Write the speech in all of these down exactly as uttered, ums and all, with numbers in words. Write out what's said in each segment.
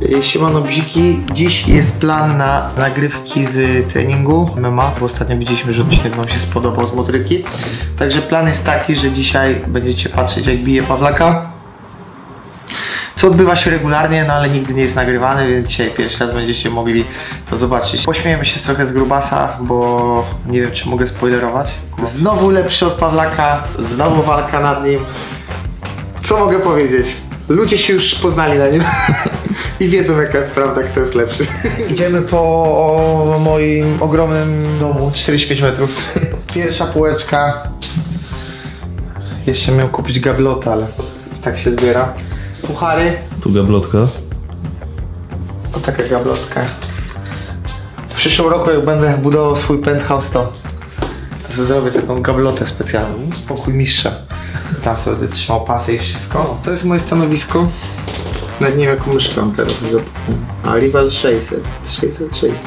Siemano bziki, dziś jest plan na nagrywki z treningu M M A, bo ostatnio widzieliśmy, że odcinek wam się spodobał z motryki. Także plan jest taki, że dzisiaj będziecie patrzeć, jak bije Pawlaka, co odbywa się regularnie, no ale nigdy nie jest nagrywany, więc dzisiaj pierwszy raz będziecie mogli to zobaczyć. Pośmiejemy się trochę z grubasa, bo nie wiem, czy mogę spoilerować. Znowu lepszy od Pawlaka, znowu walka nad nim. Co mogę powiedzieć? Ludzie się już poznali na nim i wiedzą, jaka jest prawda, kto jest lepszy. Idziemy po moim ogromnym domu, czterdzieści pięć metrów. Pierwsza półeczka. Jeszcze miałem kupić gablotę, ale tak się zbiera. Puchary. Tu gablotka. To taka gablotka. W przyszłym roku, jak będę budował swój penthouse, to, to sobie zrobię taką gablotę specjalną. Pokój mistrza. Tam sobie będę trzymał pasy i wszystko. To jest moje stanowisko. Nawet nie wiem, jaką myszkę mam teraz. A Rival sześćset. sześćset, sześćset.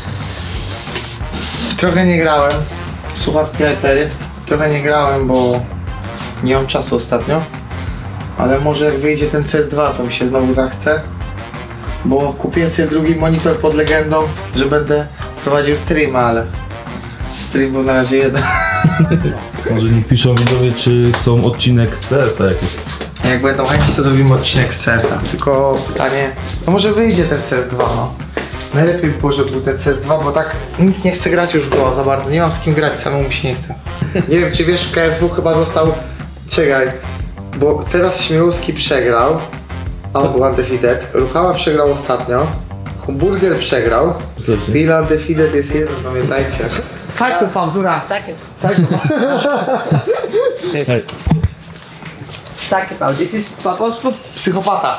Trochę nie grałem. Słuchawki iPady. Trochę nie grałem, bo nie mam czasu ostatnio. Ale może jak wyjdzie ten C S dwa, to mi się znowu zachce. Bo kupiłem sobie drugi monitor pod legendą, że będę prowadził streama, ale stream był na razie jeden. Może niech piszą widzowie, czy chcą odcinek z C S a jakiś. Jak będą chęci, to zrobimy odcinek z C S a. Tylko pytanie, no może wyjdzie ten C S dwa, no. Najlepiej by było, żeby był ten C S dwa, bo tak nikt nie chce grać już go za bardzo. Nie mam z kim grać, samemu mi się nie chce. Nie wiem, czy wiesz, w K S W chyba został... Czekaj, bo teraz Śmielowski przegrał, albo undefeated. Ruchała przegrał ostatnio. Hamburger przegrał. Real undefeated jest jeden, pamiętajcie. Psycho Pawzura. Second. Psycho. Hej. Psycho, this is po polsku? Psychopata.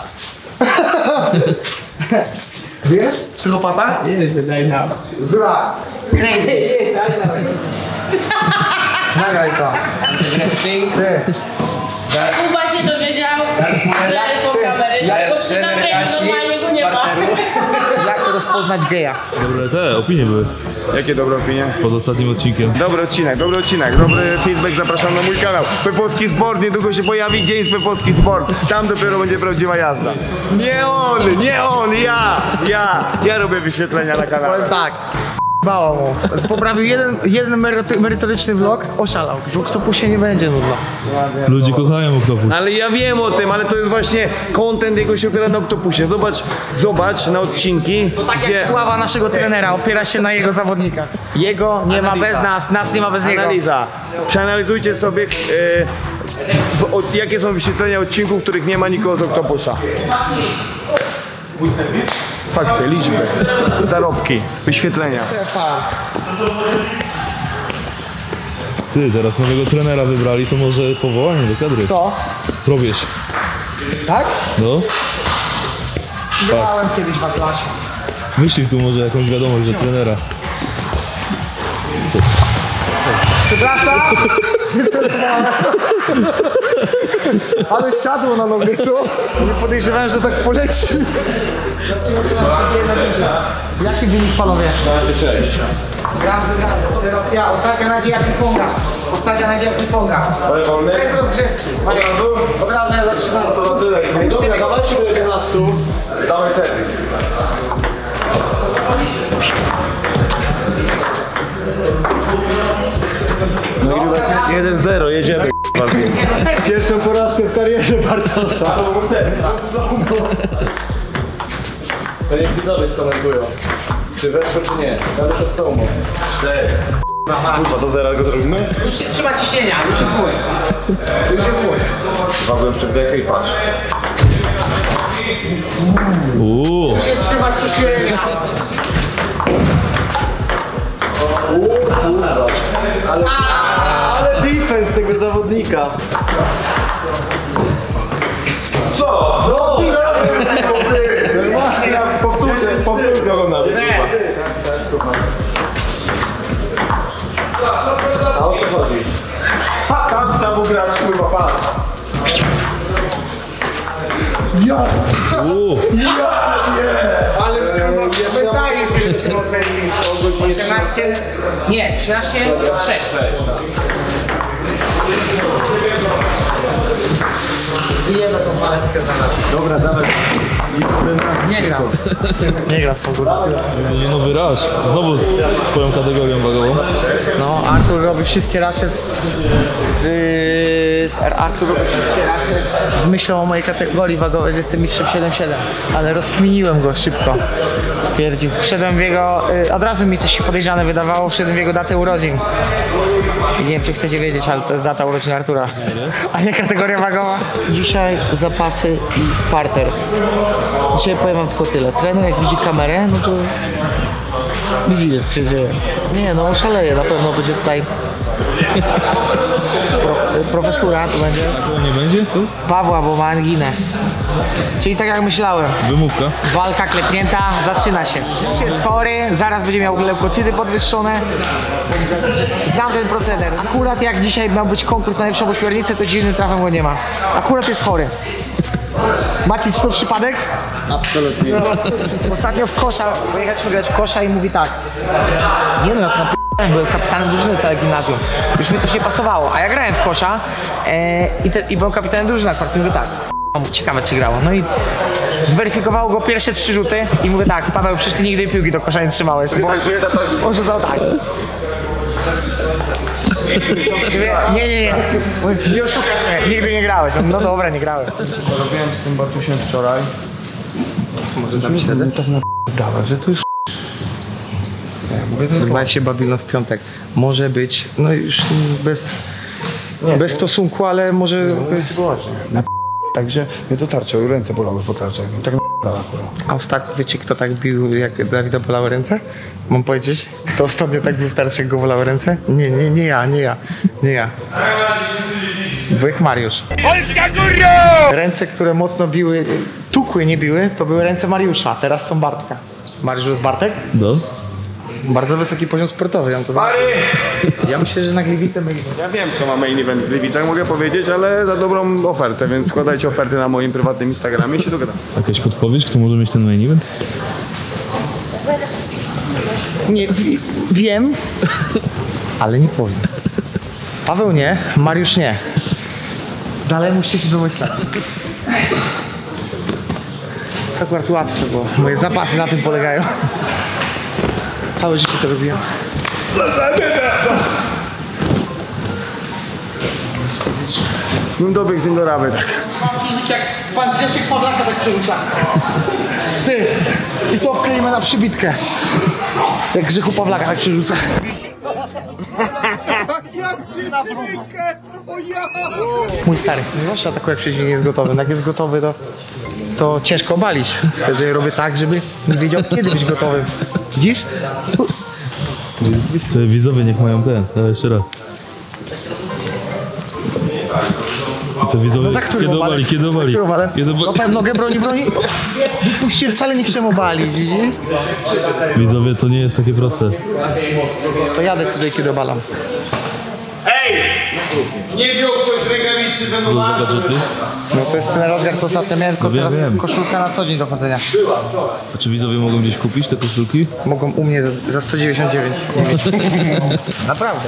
Wiesz? Psychopata? Yes, I know. Zura. Crazy. Yes, I know. Nagraj to. Wrestling. Ty. Kuba się dowiedział, że są kamery, bo przy nagraniu normalnie go nie ma. Jak rozpoznać geja? Dobre te opinie były Jakie dobre opinie? pod ostatnim odcinkiem. Dobry odcinek, dobry odcinek, dobry feedback, zapraszam na mój kanał. Pepocki Sport, niedługo się pojawi dzień z Pepocki Sport. Tam dopiero będzie prawdziwa jazda. Nie on, nie on, ja, ja, ja robię wyświetlenia na kanale. Powiem tak. Bało mu. Poprawił jeden, jeden merytory, merytoryczny vlog, oszalał. W Oktopusie nie będzie nudno. Ludzie kochają Oktopus. Ale ja wiem o tym, ale to jest właśnie content, jego się opiera na Oktopusie. Zobacz, zobacz na odcinki, Tak gdzie... jak sława naszego trenera opiera się na jego zawodnikach. Jego nie ma bez nas, nas nie ma bez niego. Analiza. Przeanalizujcie sobie, e, w, o, jakie są wyświetlenia odcinków, w których nie ma nikogo z Oktopusa. Fakty, liczby, zarobki, wyświetlenia. Ty, teraz nowego trenera wybrali, to może powołanie do kadry. Co? Probierz. Tak? No. Grałem kiedyś w Atlasie. Wyślij tu może jakąś wiadomość do trenera. Przepraszam! Ale siadło na nogę, co? Nie podejrzewałem, że tak poleci. Zobaczymy, co nam się dzieje na górze. Jaki wynik, panowie? dwanaście sześć. Raz wygrany. Teraz ja. Ostatnia nadzieja ping-ponga. Ostatnia nadzieja ping-ponga. Bez rozgrzewki. Od razu ja zaczynam. Dobra, dawajcie do jedenastu. Dawaj serwis. jeden zero, jedziemy. Pierwszą porażkę w karierze Bartosa. To niech widzowie skomentują, czy weszło, czy nie. Nawet to są. Cztery. Kurwa, do zera go zrobimy? Już się trzyma ciśnienia, już jest mój. Już jest mój. Dwa byłem przed dekę i patrz. Uuu. Już się trzyma ciśnienia. Ale, ale defense tego zawodnika. Co? Co? Powtórzę, powtórzę oglądam. A o co chodzi? Ha, tam trzeba było grać, kurwa, patrz. Ja! Uuu. Ja! Nie! Ale skurwa, wydaje się, że się osiemnaście... Nie, trzynaście, sześć. Wyjemy tą paletkę za nas. Dobra, dawaj. Nie gram. Nie gram w tą górę. Będzie nowy rush. Znowu z twoją kategorią wagową. No, Artur robi wszystkie rasze z... z Artur robi wszystkie rasze z myślą o mojej kategorii wagowej, że jestem mistrzem siedem siedem. Ale rozkminiłem go szybko. Stwierdził. Wszedłem w jego... Y, od razu mi coś się podejrzane wydawało, wszedłem w jego datę urodzin. I nie wiem, czy chcecie wiedzieć, ale to jest data urodzin Artura. A nie kategoria wagowa. Dzisiaj zapasy i parter. Dzisiaj powiem wam tylko tyle. Trener jak widzi kamerę, no to widzi, co się dzieje. Nie, no oszaleje, na pewno będzie tutaj Pro, profesura, to będzie To nie będzie? Co? Pawła, bo ma anginę. Czyli tak jak myślałem. Wymówka. Walka klepnięta, zaczyna się. Już jest chory, zaraz będzie miał leukocyty podwyższone. Znam ten proceder. Akurat jak dzisiaj miał być konkurs na najlepszą ośmiornicę, to dziwnym trafem go nie ma. Akurat jest chory. Macie, czy to przypadek? Absolutnie. Ostatnio w kosza, pojechaliśmy grać w kosza i mówi tak. Nie no, ja to na byłem kapitanem drużyny całe gimnazjum. Już mi coś nie pasowało, a ja grałem w kosza e, i, te, i byłem kapitanem drużyny akurat. I mówię tak, ciekawe czy grało. No i zweryfikowało go pierwsze trzy rzuty i mówię tak, Paweł, przecież ty nigdy piłki do kosza nie trzymałeś. Bo on rzucał tak. Nie, nie, nie, nie oszukasz mnie, nigdy nie grałeś. No dobra, nie grałem. Robiłem z tym Bartusiem wczoraj. Może zabić wtedy? Tak na dawać, że to jest Zobaczcie Babylon w piątek. Może być, no już bez, bez stosunku, ale może... na Także mnie to tarcza, ręce bolały po tarczach. Tak na akurat. A ostatnio wiecie, kto tak bił, jak Dawida bolały ręce? Mam powiedzieć, kto ostatnio tak bił w tarczy, jak go bolały ręce? Nie, nie, nie ja, nie ja, nie ja. Wujek Mariusz. Polska góra! Ręce, które mocno biły, tukły nie biły, to były ręce Mariusza, teraz są Bartka. Mariusz jest Bartek? No. Bardzo wysoki poziom sportowy, ja, to Pary! ja myślę, że na Gliwice będzie. Ja wiem, kto ma main event w Gliwicach, mogę powiedzieć, ale za dobrą ofertę, więc składajcie oferty na moim prywatnym Instagramie i się dogadam. Jakaś podpowiedź, kto może mieć ten main event? Nie, wi- wiem, ale nie powiem. Paweł nie, Mariusz nie. Dalej musicie się domyślać. To akurat łatwe, bo moje zapasy na tym polegają. Całe życie to robiłem. Jest fizycznie. Bym dobiegł z nim do rawy, tak. Mam filmik jak pan Grzesiek Pawlaka tak przerzuca. Ty, i to wkleimy na przybitkę. Jak Grzechu Pawlaka tak przerzuca. Mój stary, nie zawsze atakuje, jak przeciwnik jest gotowy. Jak jest gotowy, to, to ciężko obalić. Wtedy robię tak, żeby nie wiedział, kiedy być gotowym. Widzisz? Czy widzowie niech mają ten, dawaj jeszcze raz. Co widzowie, No za którym kiedy obalem? obali, kiedy obali? Za którym obalem? Kiedy obali? Łapałem nogę, broni, broni. Puśćcie, wcale nie chcę obalić, widzisz? Widzowie, to nie jest takie proste. To ja decyduję, kiedy obalam. Ej! Nie wziął ktoś rękawiczny do Co za gadżety? No to jest ten rozmiar, co ostatnio miałem, tylko No wiem, teraz wiem. koszulka na co dzień do chodzenia. A czy widzowie mogą gdzieś kupić te koszulki? Mogą u mnie za, za sto dziewięćdziesiąt dziewięć. Naprawdę.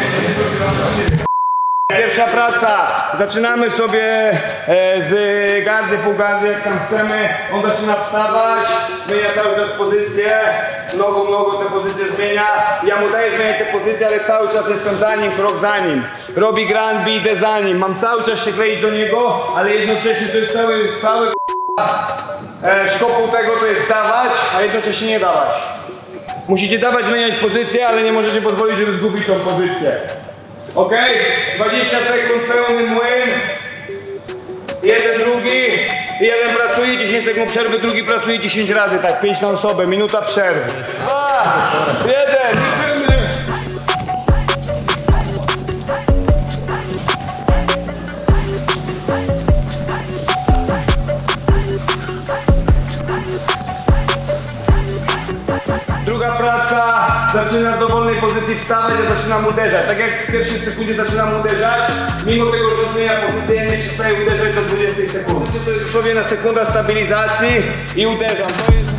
Pierwsza praca. Zaczynamy sobie e, z gardy, pół gardy, jak tam chcemy. On zaczyna wstawać, zmienia cały czas pozycję. Nogą, nogą te pozycje zmienia. Ja mu daję zmieniać te pozycje, ale cały czas jestem za nim, krok za nim. Robi grand, idę za nim. Mam cały czas się kleić do niego, ale jednocześnie to jest cały, cały e, szkopuł tego to jest dawać, a jednocześnie nie dawać. Musicie dawać, zmieniać pozycję, ale nie możecie pozwolić, żeby zgubić tą pozycję. Ok? dwadzieścia sekund pełny młyn. Jeden, drugi. Jeden pracuje, dziesięć sekund przerwy, drugi pracuje dziesięć razy, tak, pięć na osobę, minuta przerwy. Dwa, jeden. Druga praca, zaczyna w dowolnej pozycji wstawać, ja zaczynam uderzać. Tak jak w pierwszej sekundzie zaczynam uderzać, mimo tego, że zmienia pozycję, ja nie przestaję uderzać do dwudziestej sekundy. To jest dosłownie na sekunda stabilizacji i uderzam. To jest...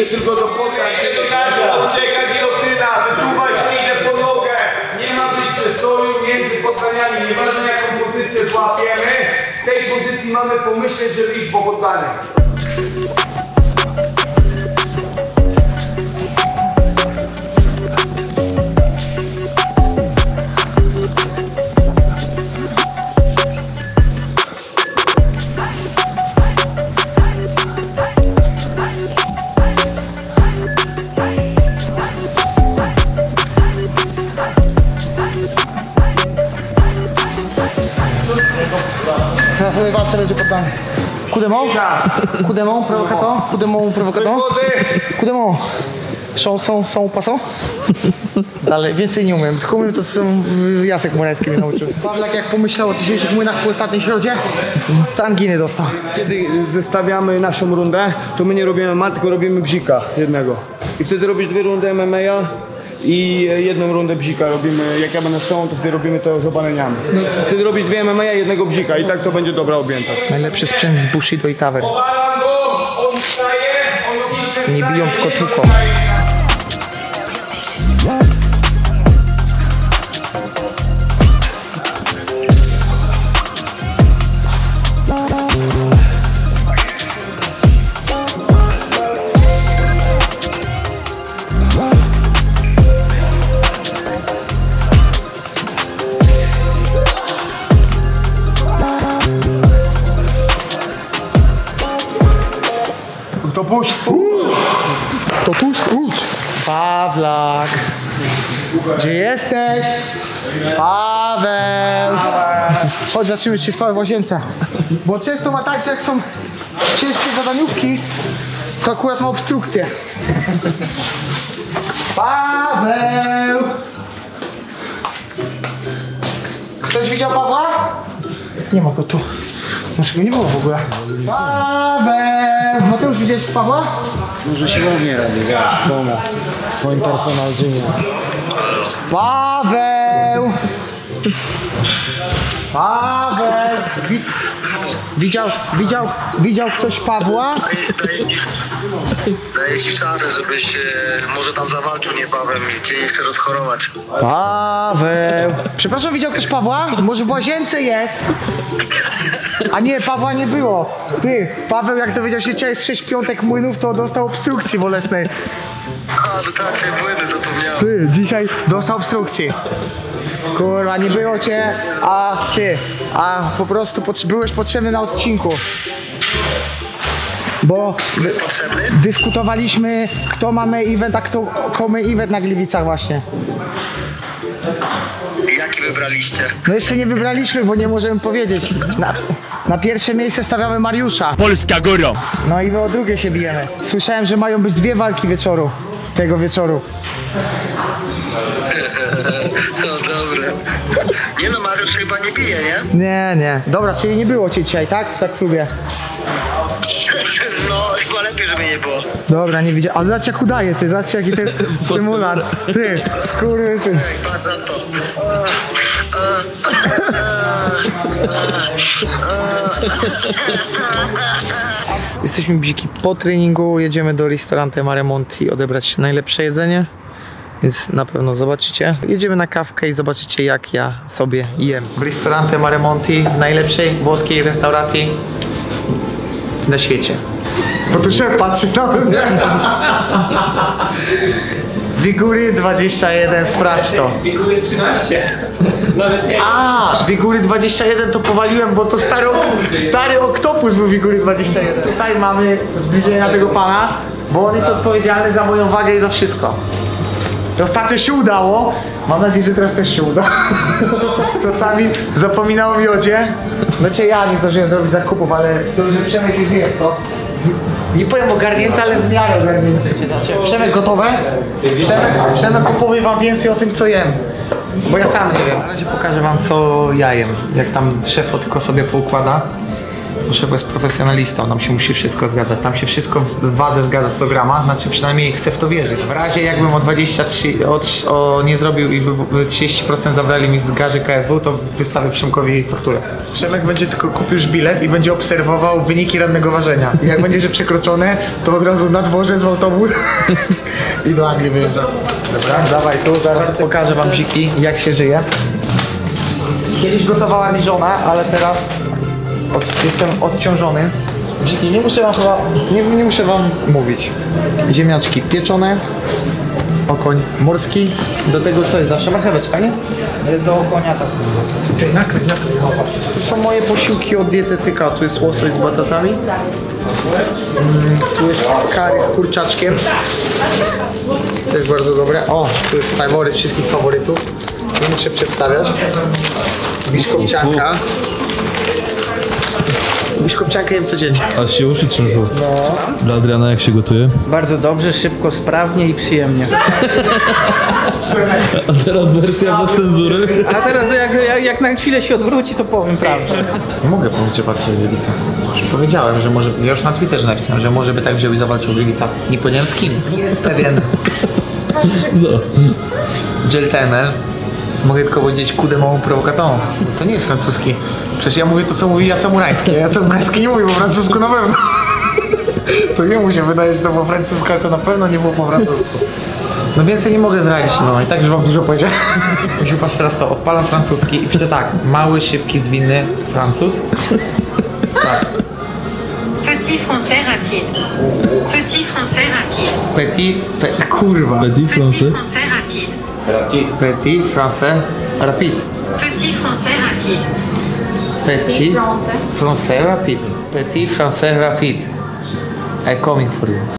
się tylko do podstań, nie dogadza. Ucieka gilotyna, wysuwaj się, idę po nogę. Nie ma być przestoju między spotkaniami, nieważne jaką pozycję złapiemy. Z tej pozycji mamy pomyśleć, żeby iść po poddanie. Teraz sobie walce będzie poddany. Kudemą? Kudemą, prowokaton? Kudemą, prowokaton? Kudemą. Są, są, są, pasą? Dalej, więcej nie umiem. Tylko umiem to, co są Jacek Murański mnie nauczył. Pawlak jak pomyślał o dzisiejszych młynach po ostatniej środzie, to anginy dostał. Kiedy zestawiamy naszą rundę, to my nie robimy M M A, tylko robimy bzika jednego. I wtedy robisz dwie rundy M M A i jedną rundę bzika robimy. Jak ja będę z tobą, to wtedy robimy to z obaleniami. Wtedy robisz dwie M M A, jednego bzika i tak to będzie dobra objęta. Najlepszy sprzęt z Bushido i Taver. Obalam go, on wstaje, on opisze. Nie biją, tylko tłuką. To puść. To puść, puść. Pawlak. Gdzie jesteś? Paweł. Chodź, zaczniemy się spać w łazience. Bo często ma tak, że jak są ciężkie zadaniówki, to akurat ma obstrukcję. Paweł. Ktoś widział Pawła? Nie ma go tu. Może go nie było w ogóle. Paweł! Mateusz, widziałeś Pawła? Może siłownie robi, wiesz, w domu, w swoim personal gymie. Paweł! Paweł! Wi widział, widział, widział ktoś Pawła? Daję ci szansę, żebyś e, może tam zawalczył niebawem i cię nie chcę rozchorować. Paweł! Przepraszam, widział ktoś Pawła? Może w łazience jest? A nie, Pawła nie było. Ty, Paweł jak dowiedział się, że jest sześć piątek młynów, to dostał obstrukcji bolesnej. A, dotacje płyny, zapomniałem. Ty, dzisiaj dostał obstrukcji. Kurwa, nie było cię, a ty, a po prostu pot byłeś potrzebny na odcinku. Bo dy Potrzebny? dyskutowaliśmy, kto ma main event, a kto co-main event na Gliwicach właśnie. Jaki wybraliście? No jeszcze nie wybraliśmy, bo nie możemy powiedzieć. Na, na pierwsze miejsce stawiamy Mariusza. Polska góra. No i my o drugie się bijemy. Słyszałem, że mają być dwie walki wieczoru. Tego wieczoru. No dobre. Nie no, Mariusz chyba nie bije, nie? Nie, nie. Dobra, czyli nie było cię dzisiaj, tak? Tak próbuję. No, chyba lepiej, żeby nie było. Dobra, nie widziałem. Ale zobaczcie jak udaje, ty. Zobaczcie jaki to jest symulant. Ty, skurwysyn. Ej, patrz na to. Jesteśmy bziki po treningu, jedziemy do Ristorante Maremonti odebrać najlepsze jedzenie, więc na pewno zobaczycie. Jedziemy na kawkę i zobaczycie jak ja sobie jem. W Ristorante Maremonti, w najlepszej włoskiej restauracji na świecie. Bo tu szef patrzy na mnie. Wigury dwadzieścia jeden, sprawdź to. Figury trzynaście. Nawet nie. A, Wigury dwadzieścia jeden to powaliłem, bo to stary, stary oktopus był Wigury dwadzieścia jeden. Tutaj mamy zbliżenie tego pana, bo on jest odpowiedzialny za moją wagę i za wszystko. Ostatnio się udało, mam nadzieję, że teraz też się uda. Czasami zapominał o miodzie. Znaczy ja nie zdążyłem zrobić zakupów, ale to już Przemek jest wiesz, to. Nie powiem ogarnięte, ale w miarę ogarnięte. Przemek gotowe? Przemek, Przemek opowie wam więcej o tym co jem. Bo ja sam nie wiem. Na razie pokażę wam co ja jem. Jak tam szef tylko sobie poukłada. szef jest profesjonalistą, nam się musi wszystko zgadzać. Tam się wszystko w wadze zgadza sto grama, znaczy przynajmniej chcę w to wierzyć. W razie jakbym o dwadzieścia trzy, o, o nie zrobił i by trzydzieści procent zabrali mi z garzy K S W, to wystawię Przemkowi fakturę. Przemek będzie tylko kupił już bilet i będzie obserwował wyniki rannego ważenia. I jak będzie, że przekroczone, to od razu na dworzec w autobus i do Anglii wyjeżdża. Dobra, dawaj tu, zaraz pokażę wam bziki, jak się żyje. Kiedyś gotowała mi żona, ale teraz od, jestem odciążony. Bziki, nie muszę wam chyba, nie, nie muszę wam mówić. Ziemniaczki pieczone, okoń morski, do tego co jest zawsze marcheweczka, nie? Do okonia tak. Okej, nakryj, nakryj. Tu są moje posiłki od dietetyka, tu jest łosoś z batatami. Mm, tu jest curry z kurczaczkiem. Też bardzo dobre. O, tu jest faworyt wszystkich faworytów. Nie muszę przedstawiać. Biszkopcianka. Biszkopciankę jem codziennie. Aż się uszy trzęsą. No. Dla Adriana jak się gotuje? Bardzo dobrze, szybko, sprawnie i przyjemnie. A teraz wersja bez cenzury. A teraz jak, jak, jak na chwilę się odwróci, to powiem prawdę. Nie mogę powiedzieć o walce o Gliwica. Już powiedziałem, że może, ja już na Twitterze napisałem, że może by tak wziął i zawalczył o Gliwica. Nie powiedziałem z kim. Nie jest pewien. No. Gentleman. Mogę tylko powiedzieć coup de main provocateur. To nie jest francuski. Przecież ja mówię to, co mówi Jacek Murański. Jacek Murański nie mówi po francusku na pewno. To jemu się wydaje, że to po francusku, ale to na pewno nie było po francusku. No więcej nie mogę zdradzić, no i tak już wam dużo powiedziałem. Musiał patrz teraz to, odpalam francuski i piszę tak. Mały, szybki, zwinny Francuz. Patrz. Petit français rapide. Petit français rapide. Petit, pe, kurwa. Petit Petit français. français rapide. Petit, français, rapide. Petit français rapide. Petit, français rapide. Petit, français rapide. I'm coming for you.